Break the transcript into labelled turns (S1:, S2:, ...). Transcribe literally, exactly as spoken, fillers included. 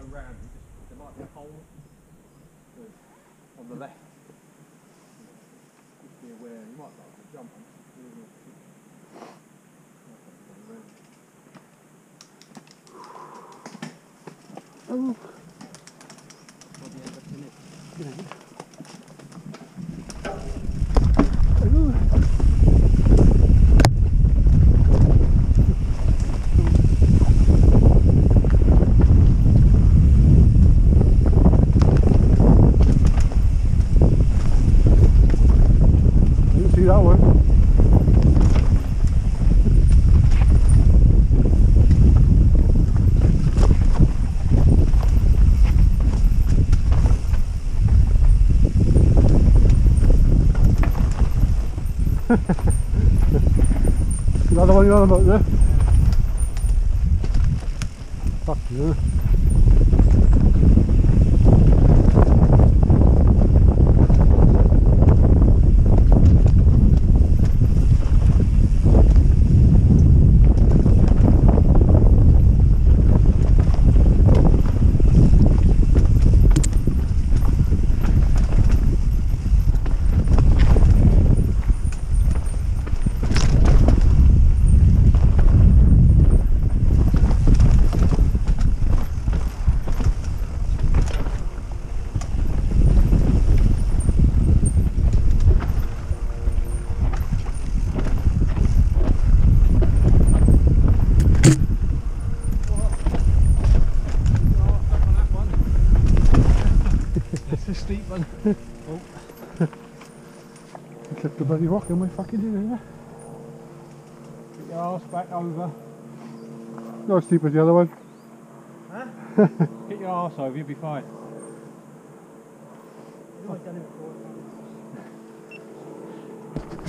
S1: round, you just, there might be a hole on the left. Just be aware, you might like to jump on it.
S2: Oh.
S1: Probably end up in it.
S2: Yeah. See that one? Another one you're on about there? Fuck you.
S1: It's a steep one. Oh.
S2: Clip the bloody rock in my fucking ear.
S1: Get your arse back over.
S2: Not as steep as the other one.
S1: Huh? Get your arse over, you'll be fine. You've already done it before.